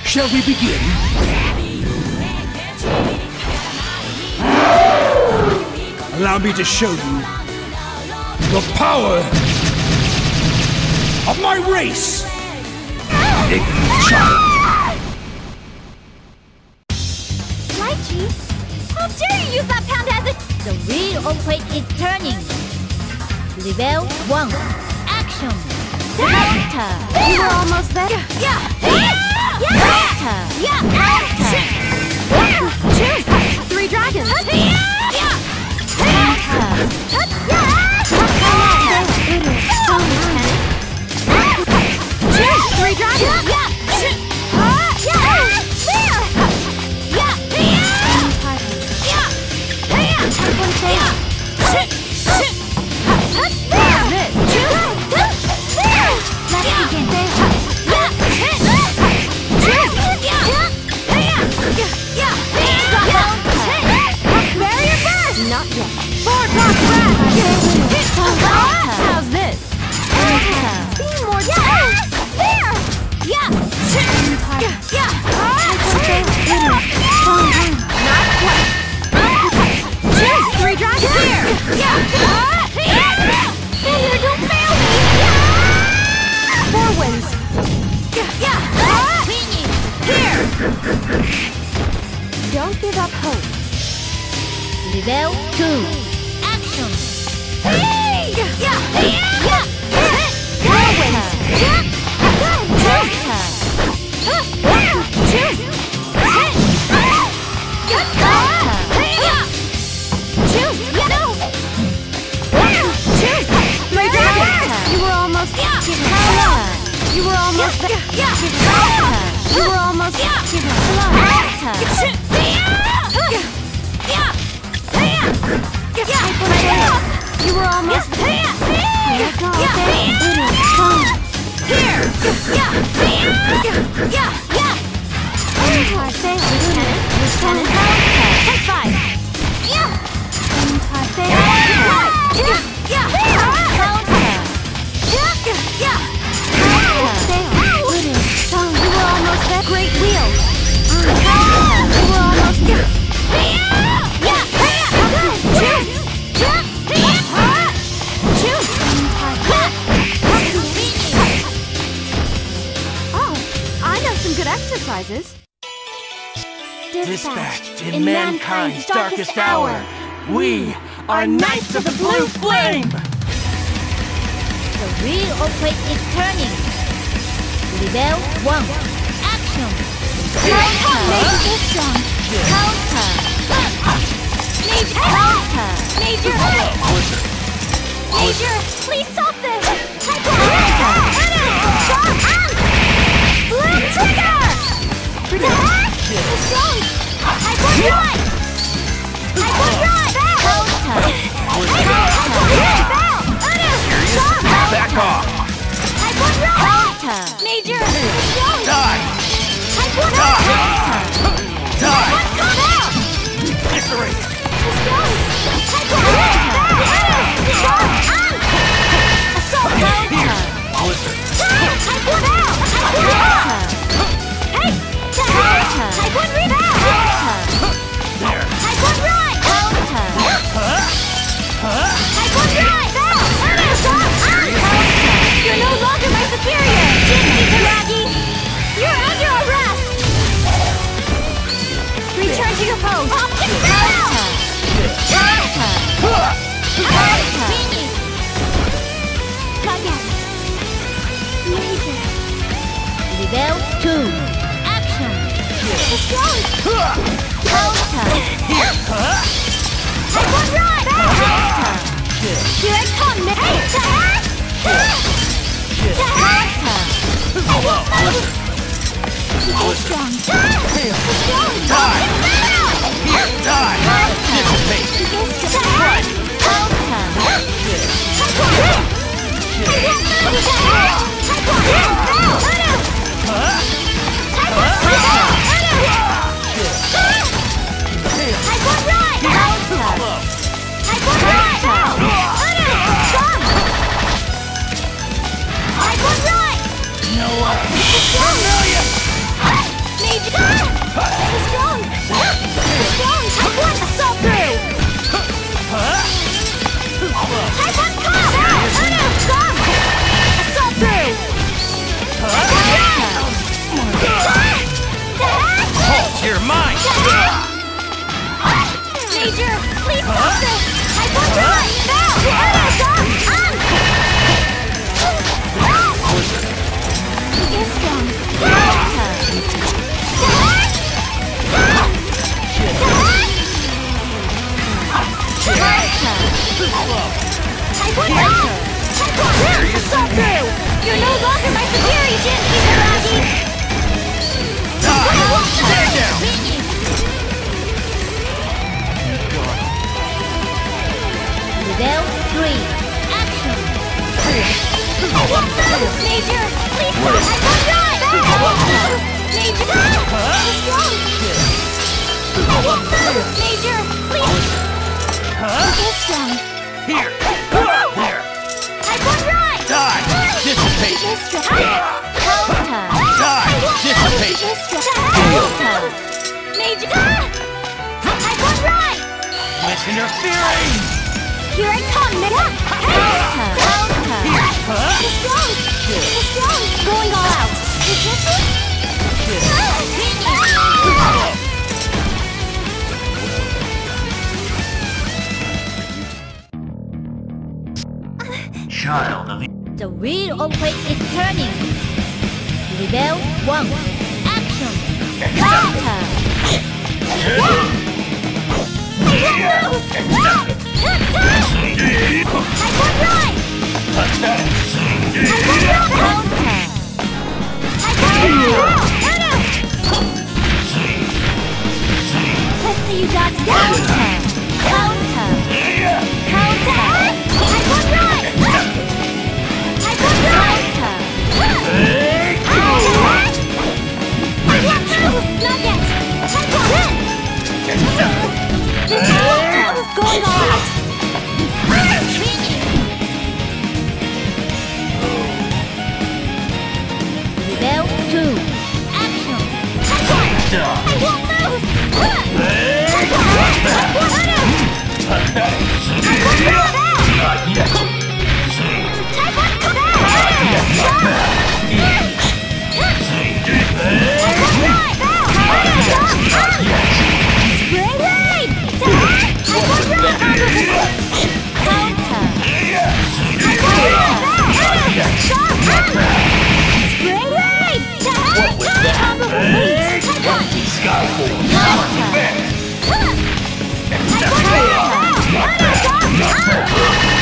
Shall we begin? Allow me to show you the power of my race! Ignorant child! Lychee? How dare you use that pound as a... The wheel of fate is turning. Level 1. Action. Counter. You were almost there. Yeah. Counter. Counter. 3 dragons. Three dragons. Not yet. 4 drop rat. How's this? Be more there. Not quite. 3 dragons here. Failure, don't fail me. 4 wins. Here. Don't give up hope. Level 2. Action. You were almost You were almost You were almost You were almost Great wheel. You were almost good exercises. Dispatched in mankind's darkest hour, we are Knights of the Blue Flame! The wheel of fate is turning. Level 1. Action. Counter. Counter. Major, please stop this! Blue trigger! Protect! Strong! Back off! Major! Die! Die! Eviscerate! Assault! Blizzard! You're no longer my superior! Jinky Taragi! You're under arrest! Return to your post! Optic battle! Level 2. Action! Counter! Here I come! Strong! Die! Here, die! Dissipate! Right! won't move! Major, please! This strong. Here! There! Type 1 right! Die! Dissipate! This strong. Counter. Die! Dissipate! This strong. Counter. Major. Type 1 right! Quit interfering! Here I come, nigga! Counter. Counter. This strong. This strong. Going all out. Is this it? Child of the... The wheel of fate is turning. Rebel 1. Action. Counter. Type 1 right. Attack! Type 1 left. Counter. Type 1 left. Let's see you dodge counter. Counter. Counter. Type 1 right. Type 1 right. Not yet. Type 1 red. This is going all out. Rebel 2. Action. Type 1. I won't move. Type 1 Not yet! Type 1 come back. Spring blade! Type 1 counter! Spring blade! Combo complete! Type 1! Counter!